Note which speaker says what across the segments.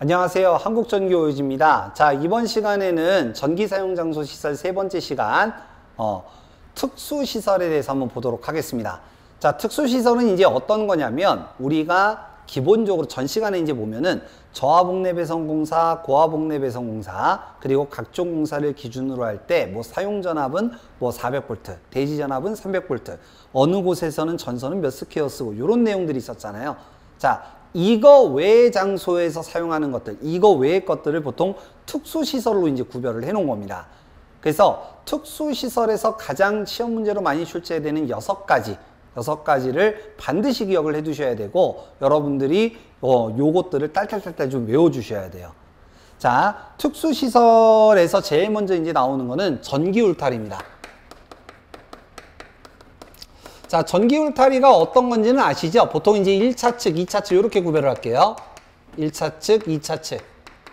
Speaker 1: 안녕하세요. 한국전기오유지입니다. 자, 이번 시간에는 전기사용장소 시설 세 번째 시간 특수시설에 대해서 한번 보도록 하겠습니다. 자, 특수시설은 이제 어떤 거냐면 우리가 기본적으로 전 시간에 이제 보면은 저하복내배선공사, 고하복내배선공사 그리고 각종 공사를 기준으로 할 때 뭐 사용전압은 뭐 400V, 대지전압은 300V, 어느 곳에서는 전선은 몇 스퀘어 쓰고 이런 내용들이 있었잖아요. 자, 이거 외의 장소에서 사용하는 것들, 이거 외의 것들을 보통 특수시설로 이제 구별을 해 놓은 겁니다. 그래서 특수시설에서 가장 시험 문제로 많이 출제되는 6가지를 반드시 기억을 해 두셔야 되고, 여러분들이 요것들을 딸딸딸딸 좀 외워 주셔야 돼요. 자, 특수시설에서 제일 먼저 이제 나오는 거는 전기 울타리입니다. 자, 전기 울타리가 어떤 건지는 아시죠? 보통 이제 1차 측, 2차 측 이렇게 구별을 할게요. 1차 측, 2차 측.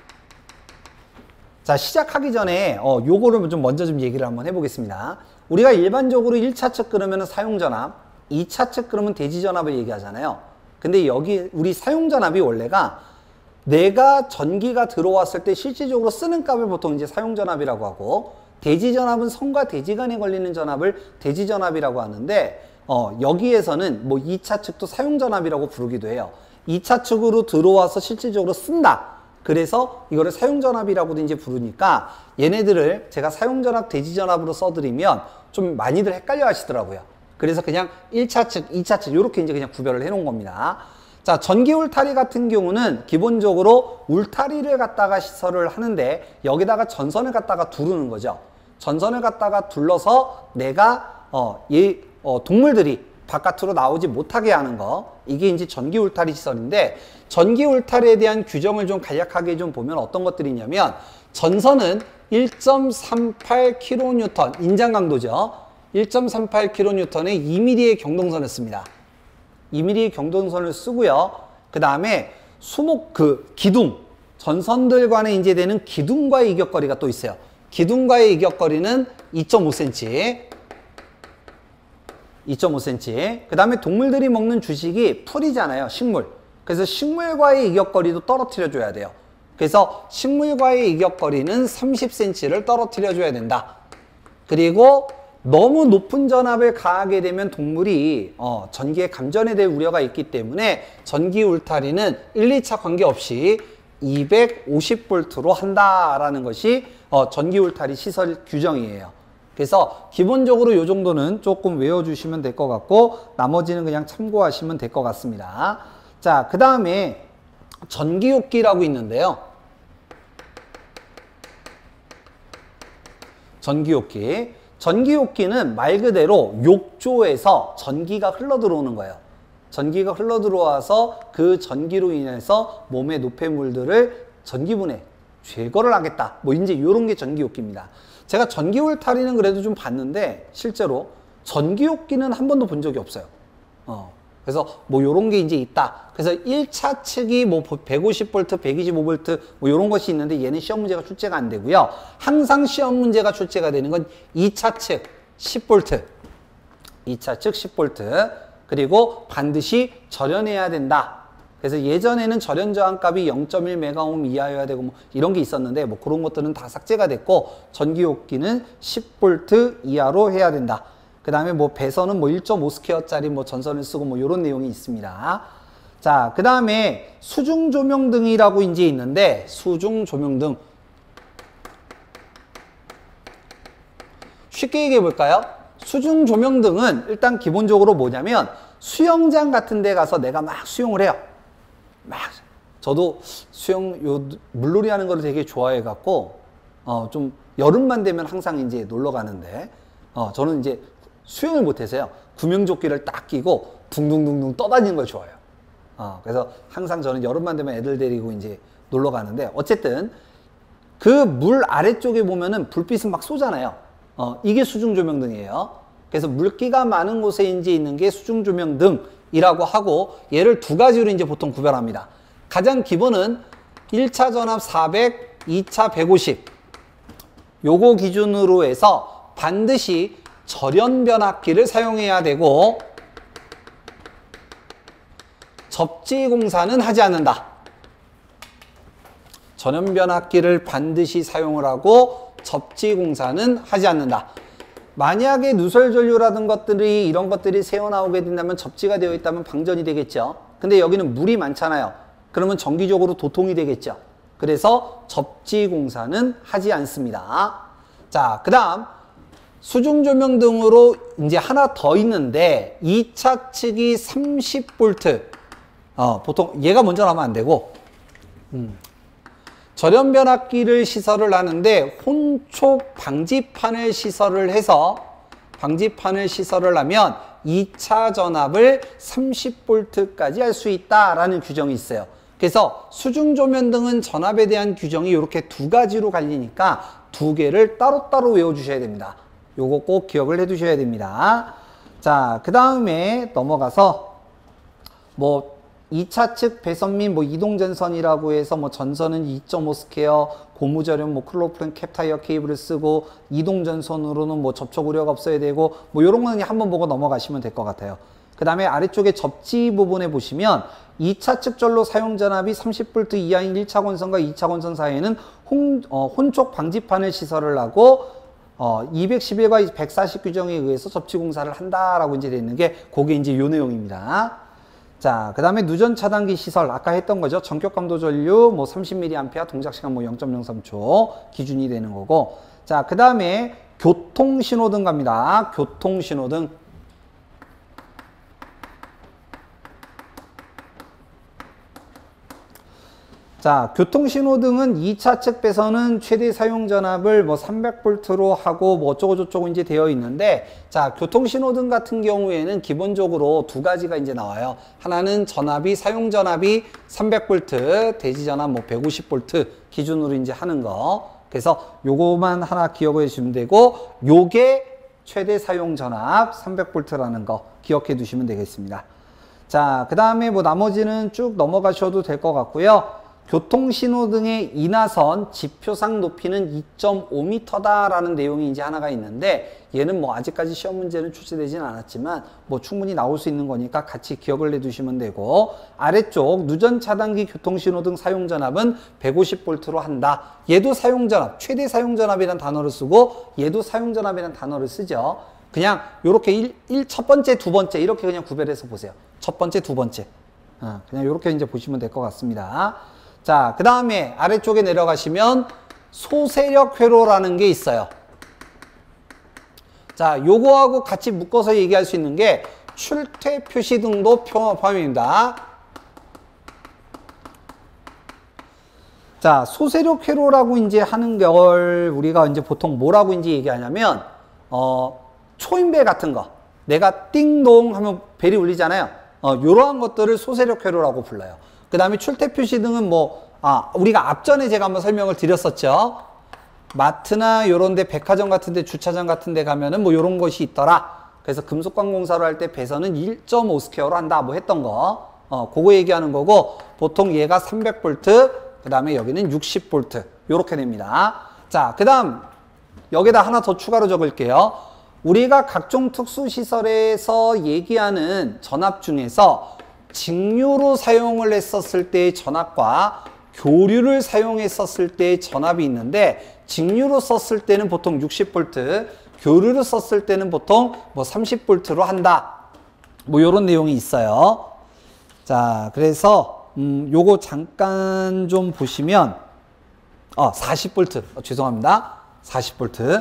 Speaker 1: 자, 시작하기 전에 요거를 좀 먼저 좀 얘기를 한번 해보겠습니다. 우리가 일반적으로 1차 측 그러면 사용전압, 2차 측 그러면 대지전압을 얘기하잖아요. 근데 여기 우리 사용전압이 원래가 내가 전기가 들어왔을 때 실질적으로 쓰는 값을 보통 이제 사용전압이라고 하고, 대지전압은 선과 대지 간에 걸리는 전압을 대지전압이라고 하는데, 여기에서는 뭐 2차 측도 사용전압이라고 부르기도 해요. 2차 측으로 들어와서 실질적으로 쓴다. 그래서 이거를 사용전압이라고도 이제 부르니까 얘네들을 제가 사용전압, 대지전압으로 써드리면 좀 많이들 헷갈려 하시더라고요. 그래서 그냥 1차 측, 2차 측 이렇게 이제 그냥 구별을 해 놓은 겁니다. 자, 전기 울타리 같은 경우는 기본적으로 울타리를 갖다가 시설을 하는데 여기다가 전선을 갖다가 두르는 거죠. 전선을 갖다가 둘러서 내가 동물들이 바깥으로 나오지 못하게 하는 거, 이게 이제 전기 울타리 시설인데, 전기 울타리에 대한 규정을 좀 간략하게 좀 보면 어떤 것들이 있냐면, 전선은 1.38kN, 인장 강도죠. 1.38kN에 2mm의 경동선을 씁니다. 2mm의 경동선을 쓰고요. 그 다음에 기둥, 전선들 간에 이제 되는 기둥과의 이격거리가 또 있어요. 기둥과의 이격거리는 2.5cm. 2.5cm. 그 다음에 동물들이 먹는 주식이 풀이잖아요. 식물. 그래서 식물과의 이격거리도 떨어뜨려 줘야 돼요. 그래서 식물과의 이격거리는 30cm를 떨어뜨려 줘야 된다. 그리고 너무 높은 전압을 가하게 되면 동물이 전기에 감전이 될 우려가 있기 때문에 전기 울타리는 1, 2차 관계없이 250V로 한다라는 것이 전기 울타리 시설 규정이에요. 그래서 기본적으로 이 정도는 조금 외워주시면 될 것 같고, 나머지는 그냥 참고하시면 될 것 같습니다. 자, 그 다음에 전기욕기라고 있는데요. 전기욕기. 전기욕기는 말 그대로 욕조에서 전기가 흘러 들어오는 거예요. 전기가 흘러 들어와서 그 전기로 인해서 몸의 노폐물들을 전기분해, 제거를 하겠다. 뭐 이제 이런 게 전기욕기입니다. 제가 전기 울타리는 그래도 좀 봤는데 실제로 전기욕기는 한 번도 본 적이 없어요. 그래서 뭐 요런 게 이제 있다. 그래서 1차 측이 뭐 150V, 125V 뭐 요런 것이 있는데 얘는 시험 문제가 출제가 안 되고요. 항상 시험 문제가 출제가 되는 건 2차 측 10V. 2차 측 10V. 그리고 반드시 절연해야 된다. 그래서 예전에는 절연 저항값이 0.1메가옴 이하여야 되고 뭐 이런 게 있었는데 뭐 그런 것들은 다 삭제가 됐고, 전기욕기는 10V 이하로 해야 된다. 그 다음에 뭐 배선은 뭐 1.5스퀘어짜리 뭐 전선을 쓰고 뭐 이런 내용이 있습니다. 자, 그 다음에 수중 조명등이라고 이제 있는데, 수중 조명등 쉽게 얘기해 볼까요? 수중 조명등은 일단 기본적으로 뭐냐면 수영장 같은 데 가서 내가 막 수영을 해요. 저도 물놀이 하는 걸 되게 좋아해 갖고 좀 여름만 되면 항상 이제 놀러 가는데, 저는 이제 수영을 못 해서요. 구명조끼를 딱 끼고 둥둥둥둥 떠다니는 걸 좋아해요. 그래서 항상 저는 여름만 되면 애들 데리고 이제 놀러 가는데, 어쨌든 그 물 아래쪽에 보면은 불빛은 막 쏘잖아요. 이게 수중 조명등이에요. 그래서 물기가 많은 곳에 이제 있는 게 수중 조명등이라고 하고, 얘를 두 가지로 이제 보통 구별합니다. 가장 기본은 1차 전압 400, 2차 150. 요거 기준으로 해서 반드시 절연 변압기를 사용해야 되고, 접지 공사는 하지 않는다. 전염변압기를 반드시 사용을 하고 접지공사는 하지 않는다. 만약에 누설전류라든 것들이 이런 것들이 새어나오게 된다면 접지가 되어 있다면 방전이 되겠죠. 근데 여기는 물이 많잖아요. 그러면 정기적으로 도통이 되겠죠. 그래서 접지공사는 하지 않습니다. 자, 그 다음 수중조명 등으로 이제 하나 더 있는데 2차 측이 30V 보통 얘가 먼저 나오면 안 되고 전염변압기를 시설을 하는데 혼촉 방지판을 시설을 해서 하면 2차 전압을 30V까지 할 수 있다라는 규정이 있어요. 그래서 수중조명 등은 전압에 대한 규정이 이렇게 두 가지로 갈리니까 두 개를 따로따로 외워주셔야 됩니다. 요거 꼭 기억을 해 두셔야 됩니다. 자, 그 다음에 넘어가서 뭐 2차 측 배선 및 뭐 이동전선이라고 해서 뭐 전선은 2.5 스퀘어, 고무절연 뭐 클로프렌 캡타이어 케이블을 쓰고 이동전선으로는 뭐 접촉 우려가 없어야 되고 뭐 요런 거는 한번 보고 넘어가시면 될 것 같아요. 그 다음에 아래쪽에 접지 부분에 보시면 2차 측전로 사용 전압이 30V 이하인 1차 권선과 2차 권선 사이에는 혼촉 방지판을 시설을 하고 211과 140 규정에 의해서 접지공사를 한다라고 이제 되어 있는 게 그게 이제 요 내용입니다. 자, 그 다음에 누전 차단기 시설 아까 했던 거죠. 전격 감도 전류 뭐 30mA 동작 시간 뭐 0.03초 기준이 되는 거고. 자, 그 다음에 교통 신호등 갑니다. 교통 신호등. 자, 교통신호등은 2차 측 배선은 최대 사용 전압을 뭐 300V로 하고 뭐 어쩌고저쩌고 이제 되어 있는데, 자, 교통신호등 같은 경우에는 기본적으로 두 가지가 이제 나와요. 하나는 전압이, 사용 전압이 300V, 대지 전압 뭐 150V 기준으로 이제 하는 거. 그래서 요거만 하나 기억해 주시면 되고, 요게 최대 사용 전압 300V라는 거 기억해 두시면 되겠습니다. 자, 그 다음에 뭐 나머지는 쭉 넘어가셔도 될 것 같고요. 교통신호등의 인하선 지표상 높이는 2.5m다라는 내용이 이제 하나가 있는데, 얘는 뭐 아직까지 시험 문제는 출제되지는 않았지만 뭐 충분히 나올 수 있는 거니까 같이 기억을 해두시면 되고, 아래쪽 누전 차단기 교통신호등 사용 전압은 150V로 한다. 얘도 사용 전압, 최대 사용 전압이라는 단어를 쓰고 얘도 사용 전압이라는 단어를 쓰죠. 그냥 요렇게 첫 번째, 두 번째 이렇게 그냥 구별해서 보세요. 첫 번째, 두 번째. 그냥 요렇게 이제 보시면 될 것 같습니다. 자, 그 다음에 아래쪽에 내려가시면 소세력 회로라는 게 있어요. 자, 요거하고 같이 묶어서 얘기할 수 있는 게 출퇴 표시 등도 포함입니다. 자, 소세력 회로라고 이제 하는 걸 우리가 이제 보통 뭐라고 이제 얘기하냐면, 초인벨 같은 거. 내가 띵동 하면 벨이 울리잖아요. 요러한 것들을 소세력 회로라고 불러요. 그 다음에 출퇴 표시 등은 뭐, 우리가 앞전에 제가 한번 설명을 드렸었죠. 마트나 요런 데 백화점 같은 데 주차장 같은 데 가면은 뭐 요런 것이 있더라. 그래서 금속광공사로 할 때 배선은 1.5 스퀘어로 한다. 뭐 했던 거. 그거 얘기하는 거고, 보통 얘가 300V, 그 다음에 여기는 60V. 요렇게 됩니다. 자, 그 다음, 여기다 하나 더 추가로 적을게요. 우리가 각종 특수시설에서 얘기하는 전압 중에서 직류로 사용을 했었을 때의 전압과 교류를 사용했었을 때의 전압이 있는데, 직류로 썼을 때는 보통 60V, 교류를 썼을 때는 보통 뭐 30V로 한다. 뭐 요런 내용이 있어요. 자, 그래서 요거 잠깐 좀 보시면 40V. 죄송합니다. 40V.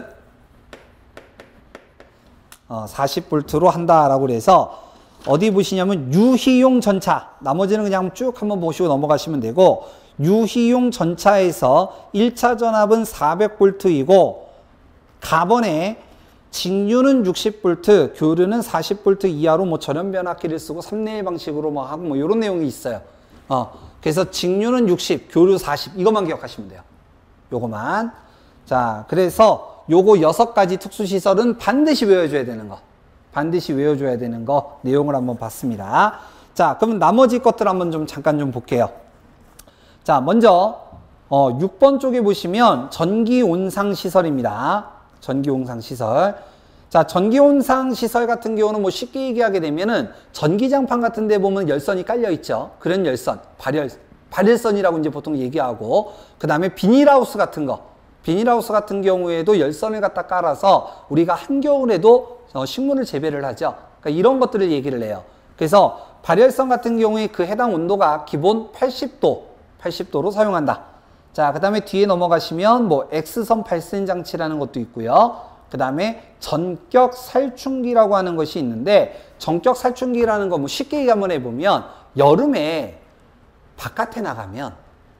Speaker 1: 40V로 한다라고 그래서 어디 보시냐면 유희용 전차, 나머지는 그냥 쭉 한번 보시고 넘어가시면 되고, 유희용 전차에서 1차 전압은 400V이고 가번에 직류는 60V, 교류는 40V 이하로 뭐 전염변압기를 쓰고 3대1 방식으로 뭐 하고 뭐 이런 내용이 있어요. 그래서 직류는 60, 교류 40, 이것만 기억하시면 돼요. 요거만. 자, 그래서 요거 6가지 특수시설은 반드시 외워줘야 되는 거. 반드시 외워줘야 되는 거 내용을 한번 봤습니다. 자, 그럼 나머지 것들 한번 좀 잠깐 좀 볼게요. 자, 먼저 6번 쪽에 보시면 전기온상 시설입니다. 전기온상 시설. 자, 전기온상 시설 같은 경우는 뭐 쉽게 얘기하게 되면은 전기장판 같은 데 보면 열선이 깔려 있죠. 그런 열선, 발열, 발열선이라고 이제 보통 얘기하고, 그 다음에 비닐하우스 같은 거, 비닐하우스 같은 경우에도 열선을 갖다 깔아서 우리가 한겨울에도 식물을 재배를 하죠. 그러니까 이런 것들을 얘기를 해요. 그래서 발열선 같은 경우에 그 해당 온도가 기본 80도로 사용한다. 자, 그 다음에 뒤에 넘어가시면 뭐 X선 발생 장치라는 것도 있고요. 그 다음에 전격 살충기라고 하는 것이 있는데, 전격 살충기라는 거 뭐 쉽게 얘기 한번 해보면, 여름에 바깥에 나가면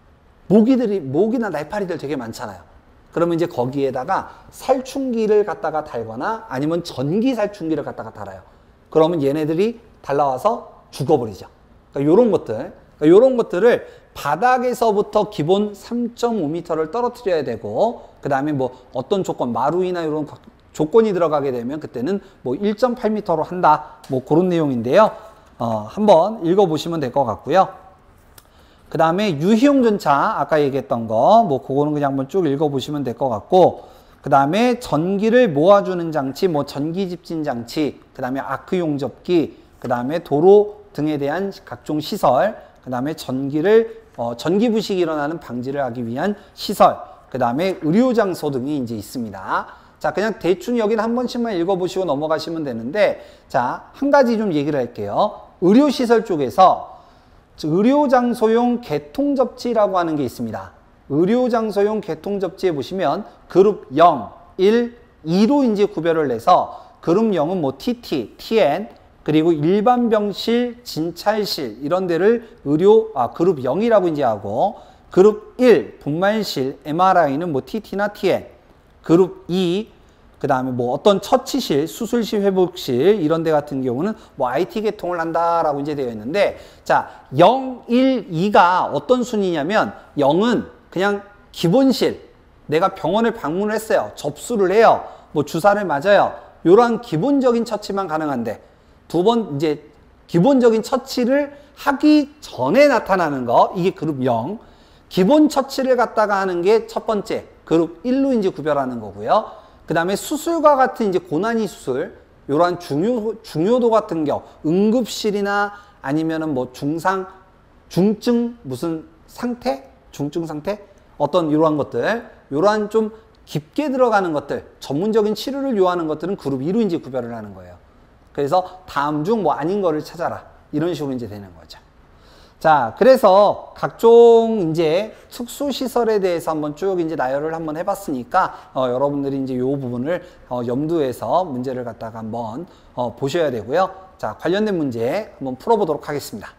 Speaker 1: 모기나 날파리들 되게 많잖아요. 그러면 이제 거기에다가 살충기를 갖다가 달거나 아니면 전기 살충기를 갖다가 달아요. 그러면 얘네들이 달라와서 죽어버리죠. 그러니까 요런 것들을 바닥에서부터 기본 3.5m를 떨어뜨려야 되고, 그 다음에 뭐 어떤 조건, 마루이나 이런 조건이 들어가게 되면 그때는 뭐 1.8m로 한다. 뭐 그런 내용인데요. 한번 읽어보시면 될 것 같고요. 그 다음에 유희용 전차, 아까 얘기했던 거, 뭐 그거는 그냥 한번 쭉 읽어보시면 될 것 같고, 그 다음에 전기를 모아주는 장치, 뭐 전기 집진 장치, 그 다음에 아크 용접기, 그 다음에 도로 등에 대한 각종 시설, 그 다음에 전기 부식이 일어나는 방지를 하기 위한 시설, 그 다음에 의료장소 등이 이제 있습니다. 자, 그냥 대충 여기는 한 번씩만 읽어보시고 넘어가시면 되는데, 자, 한 가지 좀 얘기를 할게요. 의료시설 쪽에서 의료장소용 개통접지라고 하는 게 있습니다. 의료장소용 개통접지에 보시면 그룹 0, 1, 2로 이제 구별을 해서, 그룹 0은 뭐 TT, TN, 그리고 일반 병실, 진찰실 이런 데를 그룹 0이라고 이제 하고, 그룹 1, 분만실, MRI는 뭐 TT나 TN, 그룹 2, 그 다음에 뭐 어떤 처치실, 수술실, 회복실 이런 데 같은 경우는 뭐 IT 개통을 한다라고 이제 되어 있는데, 자, 0, 1, 2가 어떤 순위냐면, 0은 그냥 기본실, 내가 병원을 방문을 했어요. 접수를 해요. 뭐 주사를 맞아요. 이러한 기본적인 처치만 가능한데, 두 번 이제 기본적인 처치를 하기 전에 나타나는 거, 이게 그룹 0. 기본 처치를 갖다가 하는 게 첫 번째, 그룹 1로 이제 구별하는 거고요. 그 다음에 수술과 같은 이제 고난이 수술, 이러한 중요도 같은 경우, 응급실이나 아니면은 뭐 중증 무슨 상태? 중증 상태? 어떤 이러한 것들, 이러한 좀 깊게 들어가는 것들, 전문적인 치료를 요하는 것들은 그룹 2로 이제 구별을 하는 거예요. 그래서 다음 중 뭐 아닌 거를 찾아라. 이런 식으로 이제 되는 거죠. 자, 그래서 각종 이제 특수시설에 대해서 한번 쭉 이제 나열을 한번 해봤으니까, 여러분들이 이제 이 부분을 염두에서 문제를 갖다가 한번 보셔야 되고요. 자, 관련된 문제 한번 풀어보도록 하겠습니다.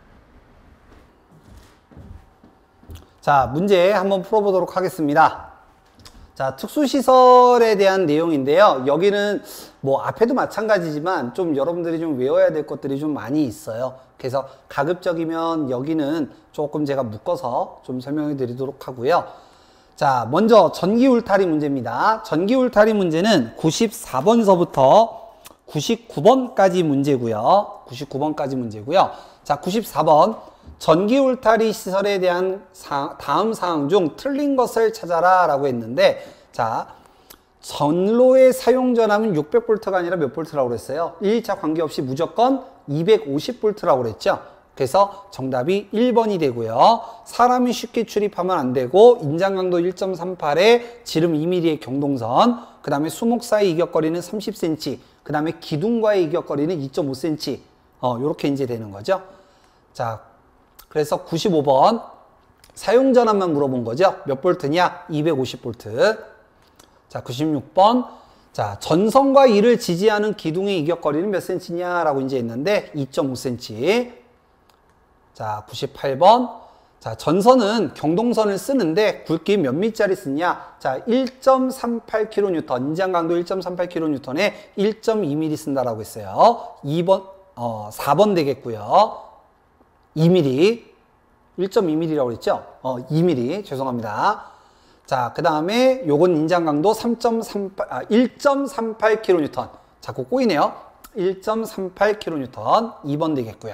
Speaker 1: 자, 문제 한번 풀어보도록 하겠습니다. 자, 특수시설에 대한 내용인데요. 여기는 뭐 앞에도 마찬가지지만 좀 여러분들이 좀 외워야 될 것들이 좀 많이 있어요. 그래서 가급적이면 여기는 조금 제가 묶어서 좀 설명해 드리도록 하고요. 자, 먼저 전기 울타리 문제입니다. 전기 울타리 문제는 94번서부터 99번까지 문제고요. 99번까지 문제고요. 자, 94번. 전기 울타리 시설에 대한 다음 사항 중 틀린 것을 찾아라 라고 했는데, 자, 전로의 사용 전압은 600V가 아니라 몇 V라고 그랬어요? 1차 관계없이 무조건 250V라고 그랬죠? 그래서 정답이 1번이 되고요. 사람이 쉽게 출입하면 안 되고, 인장 강도 1.38에 지름 2mm의 경동선, 그 다음에 수목 사이 이격거리는 30cm, 그 다음에 기둥과의 이격거리는 2.5cm, 요렇게 이제 되는 거죠. 자, 그래서 95번 사용 전압만 물어본 거죠. 몇 볼트냐? 250V. 자, 96번. 자, 전선과 이를 지지하는 기둥의 이격거리는 몇 cm냐라고 이제 했는데 2.5cm. 자, 98번. 자, 전선은 경동선을 쓰는데 굵기 몇 미터짜리 쓰냐? 자, 1.38kN, 인장 강도 1.38kN에 1.2mm 쓴다라고 했어요. 4번 되겠고요. 2mm, 1.2mm라고 그랬죠? 2mm, 죄송합니다. 자, 그 다음에 요건 인장 강도 1.38kN. 자꾸 꼬이네요. 1.38kN, 2번 되겠고요.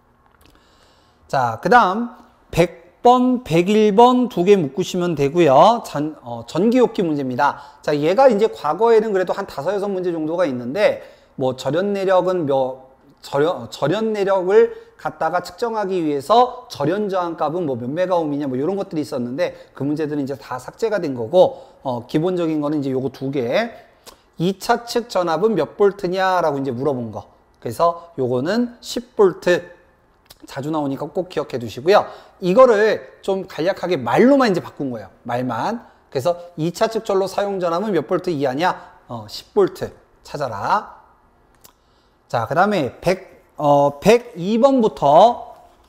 Speaker 1: 자, 그 다음 100번, 101번 두 개 묶으시면 되고요. 전기욕기 문제입니다. 자, 얘가 이제 과거에는 그래도 한 5, 6문제 정도가 있는데, 뭐 절연 내력은 절연 내력을 갖다가 측정하기 위해서 절연 저항값은 뭐 몇 메가옴이냐 뭐 이런 것들이 있었는데 그 문제들은 이제 다 삭제가 된 거고 기본적인 거는 이제 요거 두 개. 2차 측 전압은 몇 볼트냐라고 이제 물어본 거. 그래서 요거는 10볼트. 자주 나오니까 꼭 기억해 두시고요. 이거를 좀 간략하게 말로만 이제 바꾼 거예요. 말만. 그래서 2차 측 전로 사용 전압은 몇 볼트 이하냐? 10볼트 찾아라. 자, 그 다음에 102번부터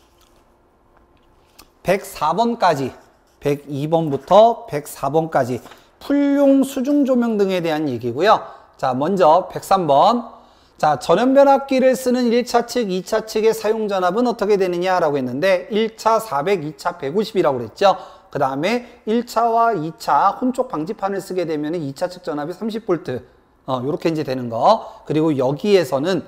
Speaker 1: 104번까지 102번부터 104번까지 풀용 수중 조명 등에 대한 얘기고요. 자, 먼저 103번. 자, 전연변압기를 쓰는 1차 측, 2차 측의 사용 전압은 어떻게 되느냐라고 했는데 1차 400, 2차 150이라고 그랬죠. 그 다음에 1차와 2차 혼촉 방지판을 쓰게 되면 2차 측 전압이 30V 요렇게 이제 되는 거. 그리고 여기에서는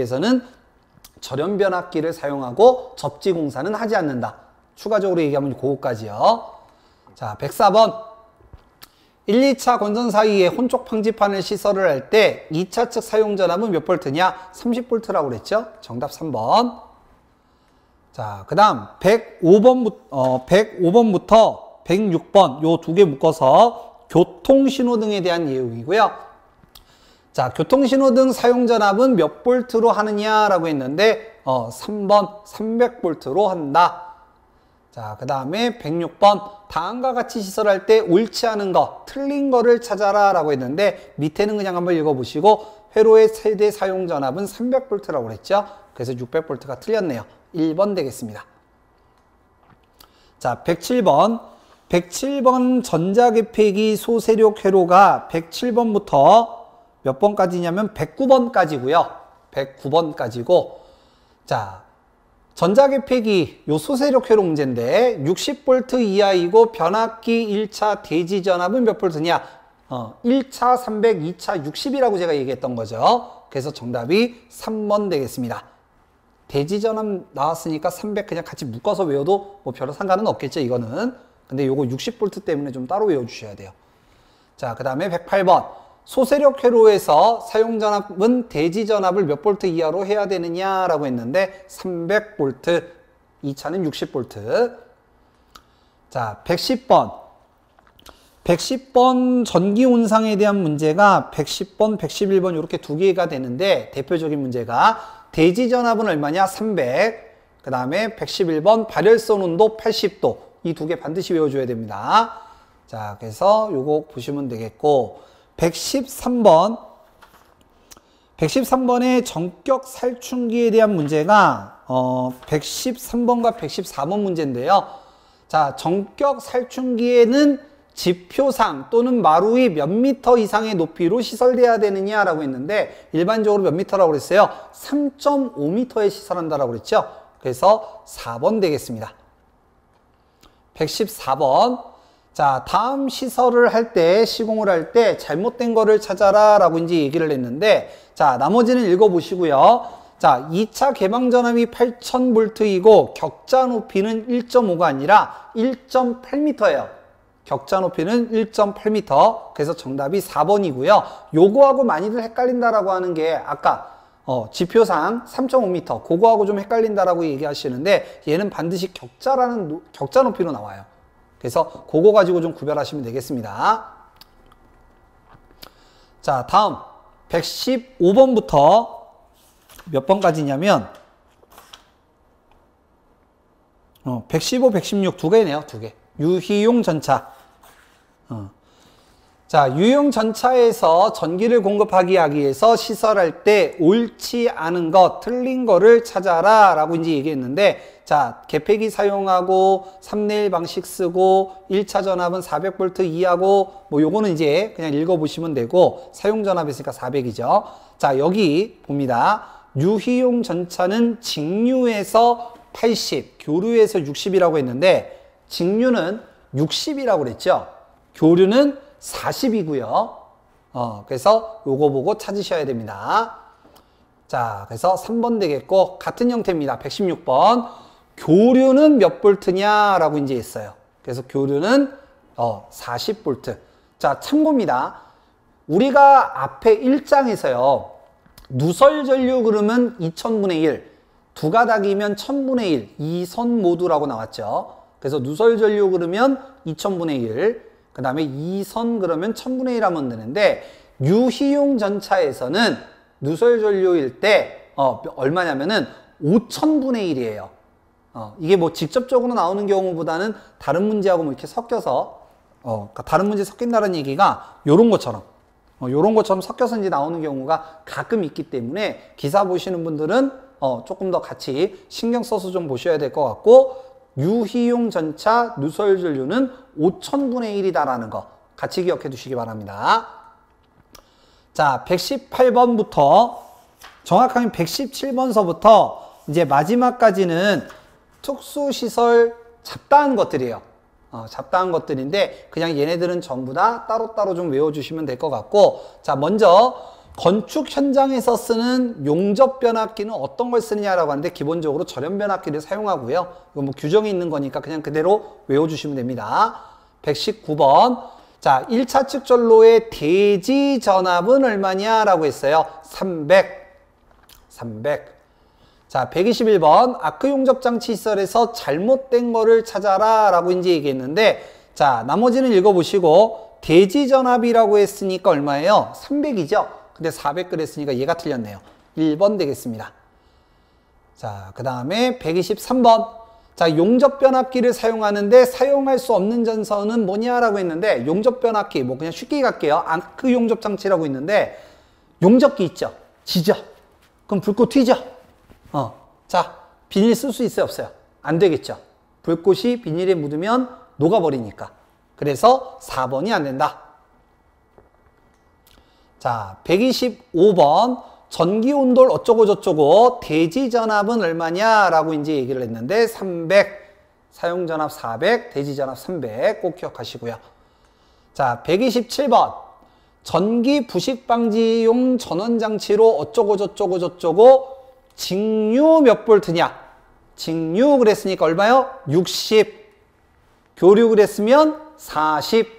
Speaker 1: 절연변압기를 사용하고 접지 공사는 하지 않는다. 추가적으로 얘기하면 그거까지요. 자, 104번. 1, 2차 건전 사이에 혼촉 방지판을 시설을 할 때 2차 측 사용 전압은 몇 볼트냐? 30볼트라고 그랬죠? 정답 3번. 자, 그 다음 105번부터 106번 요 두 개 묶어서 교통신호등에 대한 내용이고요. 자, 교통신호등 사용 전압은 몇 볼트로 하느냐라고 했는데 3번 300볼트로 한다. 자, 그 다음에 106번 다음과 같이 시설할 때 옳지 않은 거, 틀린 거를 찾아라 라고 했는데 밑에는 그냥 한번 읽어보시고 회로의 최대 사용 전압은 300볼트라고 그랬죠. 그래서 600볼트가 틀렸네요. 1번 되겠습니다. 자, 107번. 107번 전자계폐기 소세력 회로가 107번부터 몇 번까지냐면 109번까지고요. 109번까지고 자, 전자계폐기 요 소세력 회로 문제인데 60V 이하이고 변압기 1차 대지 전압은 몇 볼트냐? 1차 300, 2차 60이라고 제가 얘기했던 거죠. 그래서 정답이 3번 되겠습니다. 대지 전압 나왔으니까 300 그냥 같이 묶어서 외워도 뭐 별로 상관은 없겠죠, 이거는. 근데 요거 60V 때문에 좀 따로 외워주셔야 돼요. 자, 그 다음에 108번. 소세력 회로에서 사용 전압은 대지 전압을 몇 볼트 이하로 해야 되느냐라고 했는데 300볼트, 2차는 60볼트. 자, 110번. 110번 전기 온상에 대한 문제가 110번, 111번 이렇게 두 개가 되는데 대표적인 문제가 대지 전압은 얼마냐? 300. 그 다음에 111번 발열선 온도 80도. 이 두 개 반드시 외워줘야 됩니다. 자, 그래서 요거 보시면 되겠고 113번. 113번의 전격 살충기에 대한 문제가 113번과 114번 문제인데요. 자, 전격 살충기에는 지표상 또는 마루 위 몇 미터 이상의 높이로 시설돼야 되느냐라고 했는데 일반적으로 몇 미터라고 그랬어요? 3.5m에 시설한다라고 그랬죠. 그래서 4번 되겠습니다. 114번. 자, 다음 시설을 할 때, 시공을 할 때 잘못된 거를 찾아라 라고 이제 얘기를 했는데, 자, 나머지는 읽어보시고요. 자, 2차 개방 전압이 8000V이고 격자 높이는 1.5가 아니라 1.8m예요. 격자 높이는 1.8m. 그래서 정답이 4번이고요. 요거하고 많이들 헷갈린다라고 하는 게 아까 지표상 3.5m, 그거하고 좀 헷갈린다라고 얘기하시는데 얘는 반드시 격자 높이로 나와요. 그래서 그거 가지고 좀 구별하시면 되겠습니다. 자, 다음 115번부터 몇 번까지냐면 115, 116 두 개네요. 두 개. 유희용 전차. 자, 유용 전차에서 전기를 공급하기 위해서 시설할 때 옳지 않은 것, 틀린 거를 찾아라 라고 이제 얘기했는데, 자, 계폐기 사용하고 3대1 방식 쓰고 1차 전압은 400V 이하고 뭐 요거는 이제 그냥 읽어보시면 되고 사용 전압이니까 400이죠. 자, 여기 봅니다. 유희용 전차는 직류에서 80, 교류에서 60이라고 했는데 직류는 60이라고 그랬죠. 교류는 40이고요. 그래서 요거 보고 찾으셔야 됩니다. 자, 그래서 3번 되겠고 같은 형태입니다. 116번. 교류는 몇 볼트냐라고 이제 했어요. 그래서 교류는 40볼트. 자, 참고입니다. 우리가 앞에 1장에서요. 누설전류 그러면 2000분의 1, 두 가닥이면 1000분의 1, 이 선 모두라고 나왔죠. 그래서 누설전류 그러면 2000분의 1, 그 다음에 이 선 그러면 1000분의 1 하면 되는데, 유희용 전차에서는 누설전류일 때 얼마냐면은 5000분의 1이에요. 이게 뭐 직접적으로 나오는 경우보다는 다른 문제하고 뭐 이렇게 섞여서 그러니까 다른 문제 섞인다는 얘기가 요런 것처럼 섞여서 이제 나오는 경우가 가끔 있기 때문에 기사 보시는 분들은 조금 더 같이 신경 써서 좀 보셔야 될 것 같고, 유희용 전차 누설전류는 5000분의 1이다라는 거 같이 기억해 두시기 바랍니다. 자, 118번부터 정확하게 117번서부터 이제 마지막까지는 특수시설 잡다한 것들이에요. 잡다한 것들인데 그냥 얘네들은 전부 다 따로따로 좀 외워주시면 될 것 같고, 자, 먼저 건축 현장에서 쓰는 용접 변압기는 어떤 걸 쓰느냐라고 하는데 기본적으로 절연 변압기를 사용하고요. 이거 뭐 규정이 있는 거니까 그냥 그대로 외워주시면 됩니다. 119번. 자, 1차 측 전로의 대지 전압은 얼마냐라고 했어요. 300. 자, 121번. 아크 용접 장치 시설에서 잘못된 거를 찾아라 라고 이제 얘기했는데, 자, 나머지는 읽어보시고, 대지 전압이라고 했으니까 얼마예요? 300이죠? 근데 400 그랬으니까 얘가 틀렸네요. 1번 되겠습니다. 자, 그 다음에 123번. 자, 용접 변압기를 사용하는데 사용할 수 없는 전선은 뭐냐라고 했는데, 용접 변압기, 뭐 그냥 쉽게 갈게요. 아크 용접 장치라고 있는데, 용접기 있죠? 지져. 그럼 불꽃 튀죠? 자, 비닐 쓸 수 있어요? 없어요? 안 되겠죠? 불꽃이 비닐에 묻으면 녹아버리니까. 그래서 4번이 안 된다. 자, 125번. 전기 온돌 어쩌고 저쩌고 대지 전압은 얼마냐라고 이제 얘기를 했는데 300, 사용 전압 400, 대지 전압 300 꼭 기억하시고요. 자, 127번. 전기 부식 방지용 전원 장치로 어쩌고 저쩌고 저쩌고 직류 몇 볼트냐? 직류 그랬으니까 얼마요? 60. 교류 그랬으면 40.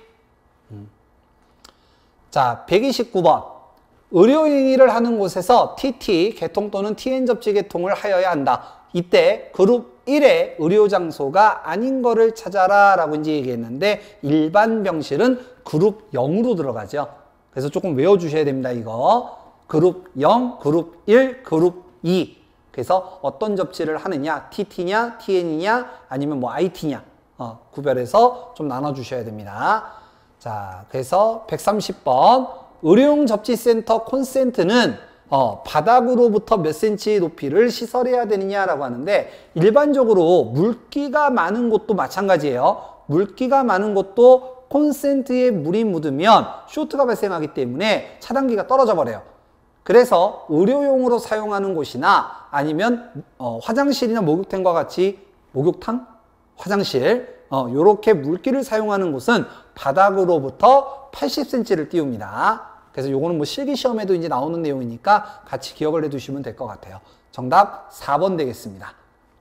Speaker 1: 자, 129번. 의료 행위를 하는 곳에서 TT, 개통 또는 TN 접지 개통을 하여야 한다. 이때 그룹 1의 의료 장소가 아닌 거를 찾아라 라고 이제 얘기했는데, 일반 병실은 그룹 0으로 들어가죠. 그래서 조금 외워주셔야 됩니다, 이거. 그룹 0, 그룹 1, 그룹 2. 그래서 어떤 접지를 하느냐, TT냐, TN이냐, 아니면 뭐 IT냐, 구별해서 좀 나눠주셔야 됩니다. 자, 그래서 130번. 의료용 접지센터 콘센트는 바닥으로부터 몇 센치 높이를 시설해야 되느냐라고 하는데, 일반적으로 물기가 많은 곳도 마찬가지예요. 물기가 많은 곳도 콘센트에 물이 묻으면 쇼트가 발생하기 때문에 차단기가 떨어져 버려요. 그래서 의료용으로 사용하는 곳이나 아니면 화장실이나 목욕탕과 같이, 목욕탕? 화장실, 요렇게 물기를 사용하는 곳은 바닥으로부터 80cm를 띄웁니다. 그래서 요거는 뭐 실기시험에도 이제 나오는 내용이니까 같이 기억을 해 두시면 될 것 같아요. 정답 4번 되겠습니다.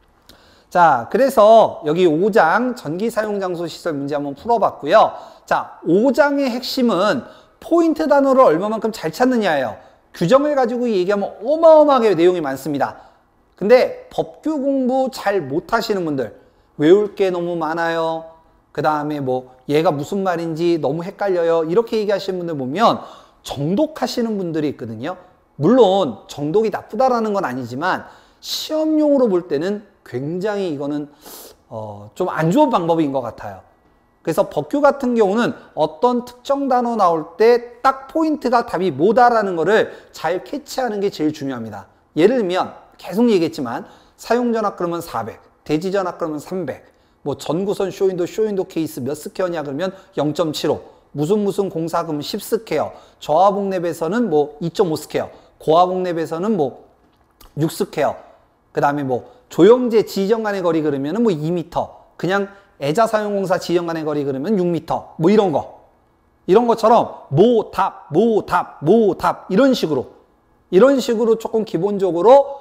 Speaker 1: 자, 그래서 여기 5장 전기 사용 장소 시설 문제 한번 풀어봤고요. 자, 5장의 핵심은 포인트 단어를 얼마만큼 잘 찾느냐예요. 규정을 가지고 얘기하면 어마어마하게 내용이 많습니다. 근데 법규 공부 잘 못하시는 분들, 외울 게 너무 많아요. 그 다음에 뭐 얘가 무슨 말인지 너무 헷갈려요. 이렇게 얘기하시는 분들 보면 정독하시는 분들이 있거든요. 물론 정독이 나쁘다라는 건 아니지만 시험용으로 볼 때는 굉장히 이거는 좀 안 좋은 방법인 것 같아요. 그래서 법규 같은 경우는 어떤 특정 단어 나올 때 딱 포인트가 답이 뭐다라는 거를 잘 캐치하는 게 제일 중요합니다. 예를 들면 계속 얘기했지만 사용전압 그러면 400, 대지전압 그러면 300, 뭐 전구선 쇼윈도 케이스 몇 스퀘어냐 그러면 0.75, 무슨 공사 그러면 10 스퀘어, 저하복랩에서는 뭐 2.5 스퀘어, 고하복랩에서는 뭐 6 스퀘어, 그 다음에 뭐 조영제 지정 간의 거리 그러면은 뭐 2m, 그냥 애자 사용공사 지정 간의 거리 그러면 6m, 뭐 이런 것처럼 모답 이런 식으로 조금 기본적으로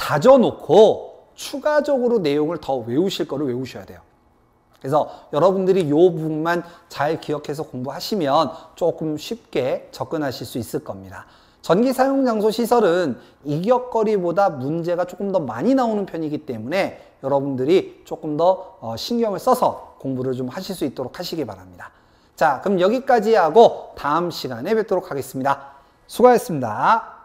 Speaker 1: 다져놓고 추가적으로 내용을 더 외우실 거를 외우셔야 돼요. 그래서 여러분들이 이 부분만 잘 기억해서 공부하시면 조금 쉽게 접근하실 수 있을 겁니다. 전기 사용 장소 시설은 이격거리보다 문제가 조금 더 많이 나오는 편이기 때문에 여러분들이 조금 더 신경을 써서 공부를 좀 하실 수 있도록 하시기 바랍니다. 자, 그럼 여기까지 하고 다음 시간에 뵙도록 하겠습니다. 수고하셨습니다.